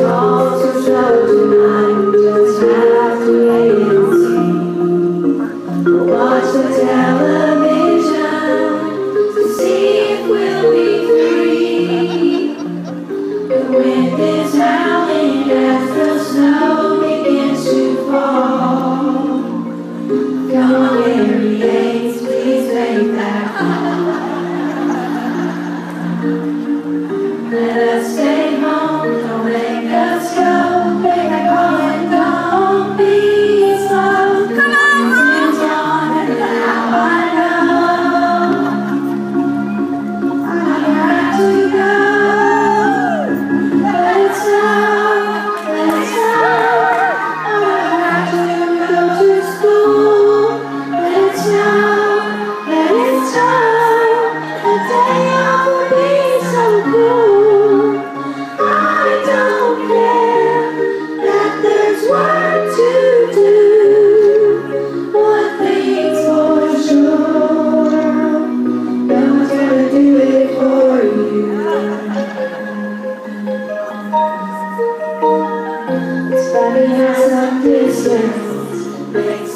all too slow tonight. Just have to wait and see. Watch the television to see if we'll be free. The wind is howling as the snow begins to fall. Come on, Gary Yates, please make that call. Let us stay home, don't make us go. Make that call and don't be slow. Come on, and now I know I have to go. Let's go, let's go. I have to go to school. Let's go, let's go. The day off will be so cool. I don't care that there's work to do. One thing's for sure, no one's gonna do it for you. It's funny how some distance makes